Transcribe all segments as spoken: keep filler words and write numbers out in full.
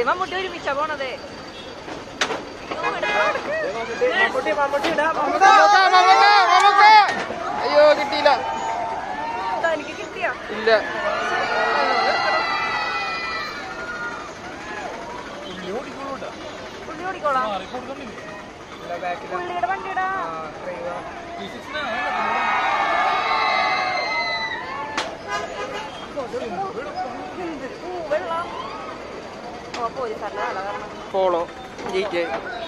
മമ്മൂട്ടി ഒരുമിച്ചാ പോണത്. അയ്യോ കിട്ടിയില്ല. എനിക്ക് കിട്ടിയ ഇല്ല. പുള്ളി ഓടിക്കോളാം. പുള്ളിയുടെ വണ്ടിയുടെ വെള്ളം. ഓ പോലീസുകാരുടെ ആളാ കാരണം. പോളോ ജയിക്കേ.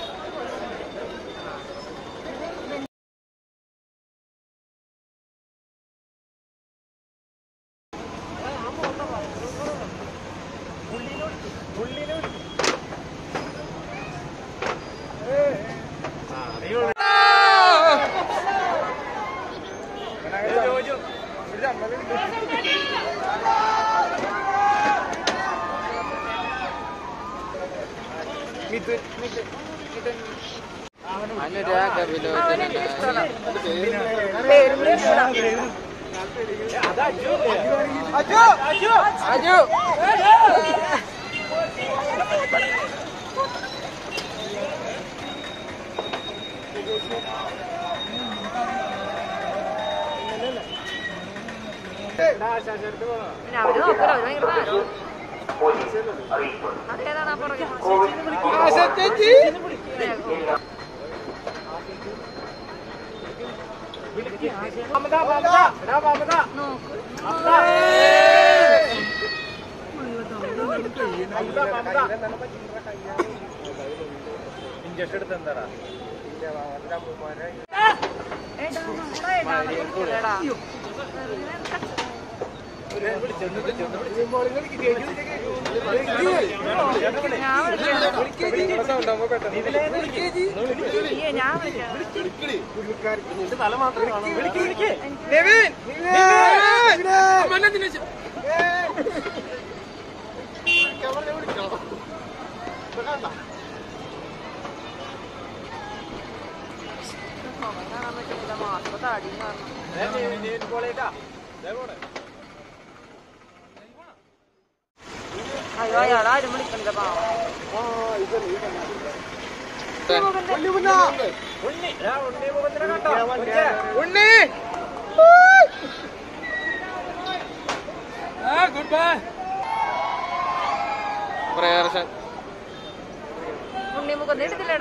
അനുരാഗ വിലോചന അജു പിന്നെ അവര് നോക്കലോ അവര് ഭയങ്കര ഭാരം. അതേതാണ് ആ പുറകെ ഇഞ്ചക്ഷൻ എടുത്ത് എന്താടാ തല മാത്രം മാസം താടി അയ്യോ അയാൾ ആരും വിളിക്കണ്ട പാവം. ഉണ്ണി ഗുഡ് ബൈ. ഉണ്ണി മുഖം എടുത്തില്ലേടാ.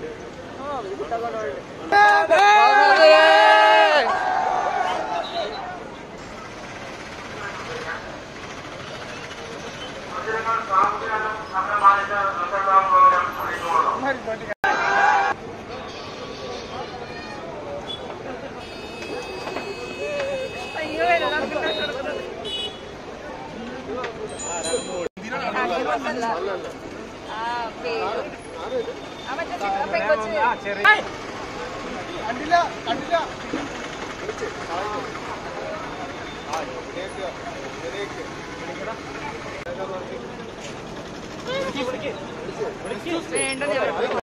അയ്യോ കണ്ടില്ല കണ്ടില്ല വേണ്ട